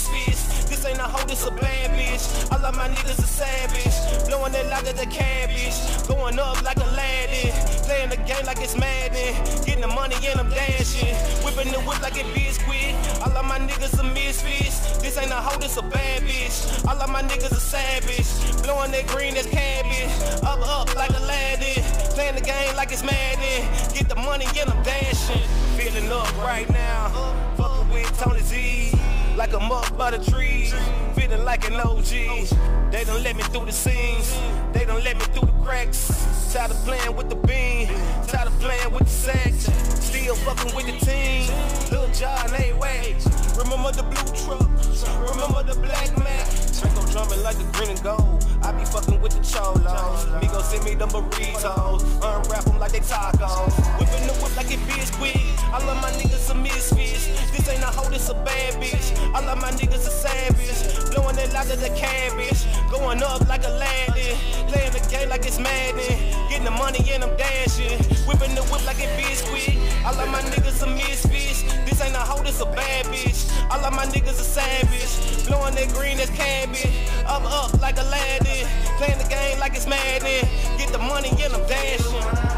misfits. This ain't a hoe, this a bad bitch. All of my niggas are savage. Blowing that like the cabbage. Going up like Aladdin. Playing the game like it's Madden. Getting the money and I'm dashing. Whipping the whip like it biscuit. All of my niggas are misfits. This ain't a hoe, this a bad bitch. All of my niggas are savage. Blowing that green as cabbage. Up like Aladdin. Playing the game like it's Madden. Get the money and I'm dashing. Feeling up right now. Fucking with Tony Z. Like I'm up by the trees. Feeling like an OG. They done let me through the scenes. They done let me through the cracks. Tired of playing with the bean. Tired of playing with the sex. Still fucking with the team. Lil John A-Way. Remember the blue truck. Remember the black Mac. Draco drumming like the green and gold. I be fucking with the cholos. Migo send me them burritos. Unwrap them like they tacos. Whipping the whip like it biscuit. All of my niggas are misfits. This ain't a hoe, this a bad bitch. All of my niggas are savage. Blowing it out of the cabbage. Going up like Aladdin. Playing the game like it's Madden. Getting the money and I'm dashing. Whipping the whip like it biscuit. All of my niggas are misfits. This ain't a hoe, this a bad bitch. All of my niggas are savage. Blowing that green as cabbage. Up like Aladdin. Playing the game like it's Madden. Get the money and I'm dashing.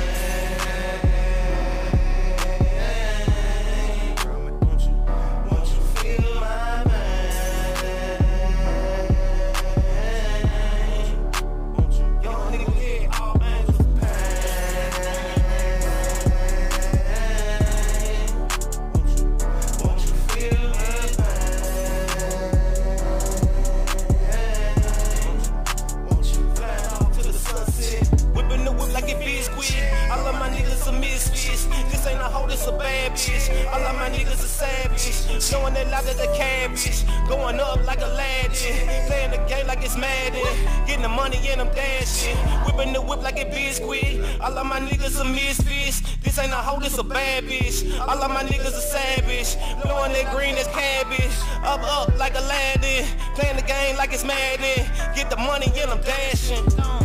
All of my niggas are misfits. This ain't a hoe, this a bad bitch. All of my niggas are savage. Showing that lot of the cabbage. Going up like Aladdin. Playing the game like it's Madden. Getting the money and I'm dashing. Whipping the whip like it biscuit. All of my niggas are misfits. This ain't a hoe, this a bad bitch. All of my niggas are savage. Blowing that green as cabbage. Up like Aladdin. Playing the game like it's Madden. Get the money and I'm dashing.